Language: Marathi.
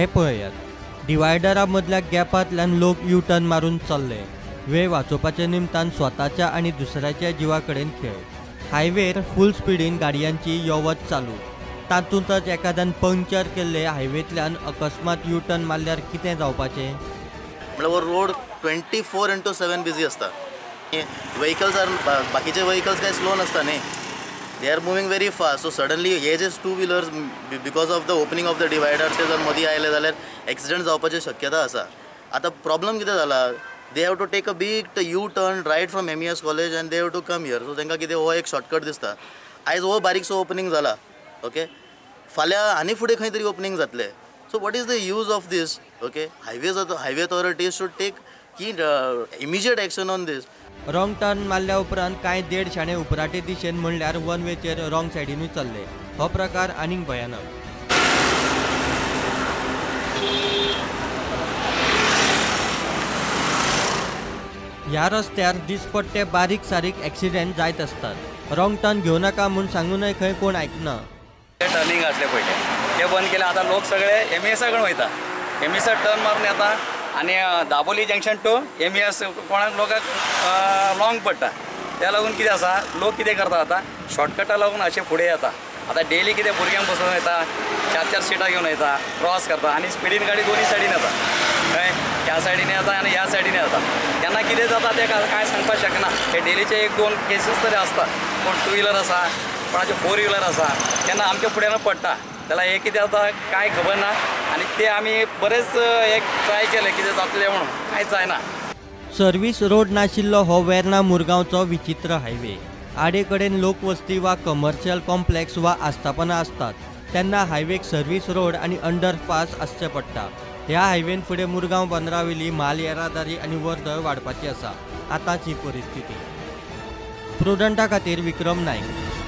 हे पळयात डिवायडरा मदल्या गॅपांतल्यान लोक यू टर्न मारून चल्ले। वेळ वाचोवपाच्या निमतान स्वताच्या आणि दुसऱ्याच्या जिवा कडेन खेळ। हायवेर फुल स्पीडीन गाडयांची यो वच चालू। तातूंतच एखाद्यान पंक्चर केल्ले हायवेंतल्यान अकस्मात यू टर्न मारल्यार कितें जावपाचें? मतलब रोड 24/7 बिजी असता। व्हेकल्स आर बाकीचे व्हेकल्स काय स्लो नसता न्ही, they are moving very fast. So suddenly हे जे two wheelers because of the opening of the divider ते जर मदीं आयले जाल्यार एक्सिडेंट जावपाची शक्यता आसा। आतां प्रॉब्लम कितें जाला, they have to take a big U turn right from MES college and they have to come here. So तांकां कितें हो एक शॉर्टकट दिसता। आयज हो बारीकसो ओपनिंग जाला, ओके, फाल्यां आनी फुडें खंय तरी ओपनिंग जातलें। So what is the use of this? Okay, highway authorities should take immediate action on this. Wrong turn मारल्या उपरांत कांय देड शाणे उपराटे दिशेन म्हणल्यार वन वेचेर रॉंग सायडीनूय चल्ले। हो प्रकार आनीक भयानक। ह्या रस्त्यार दिसपट्टे बारीक सारीक एक्सिडेंट जायत असतात। रॉंग टर्न घेवं नाका म्हूण सांगूनय खंय कोण आयकना। टर्निंग घातले पहिले ते बंद केले। आता लोक सगळे MES कडेन वयता, MES टर्न मारून येता आणि दाबोली जंक्शन टू MES कोणाक लोकांक लॉंग पडटा। त्या लागून कितें आसा, लोक कितें करता आता शॉर्टकटा लागून अशें फुडें येता। आता डेली कितें भुरग्यांक बसोवन येता, 4-4 सिटां घेवन येता, क्रॉस करता आणि स्पिडीन गाडी दोन्ही सायडीन येता, कळ्ळें, ह्या सायडीन येता आणि ह्या सायडीन येता। तेन्ना कितें जाता ते कांय सांगपाक शकना। हे डेलीचे 1-2 केसीस तरी आसता। कोण 2 व्हिलर आसा, कोणाचे 4 व्हिलर आसा, तेन्ना आमच्या फुड्यान पडटा। त्याला हे कितें जाता कांय खबर ना आणि ते आमी बरेच एक ट्राय केले कितें जातलें म्हणून, कांयच जायना। सर्वीस रोड नाशिल्लो हो वेर्ना मुरगांवचो विचित्र हायवे। आडे कडेन लोकवस्ती वा कमर्शियल कॉम्प्लेक्स वा आस्थापना असतात, तेन्ना हायवेक सर्वीस रोड आणि अंडरपास आसचे पडटा। ह्या हायवेन फुडें मुरगांव बंदरावेली म्हाल येरादारी आणि वर्दळ वाडपाची आसा। आतांच ही परिस्थिती। प्रुडंटा खातीर विक्रम नायक।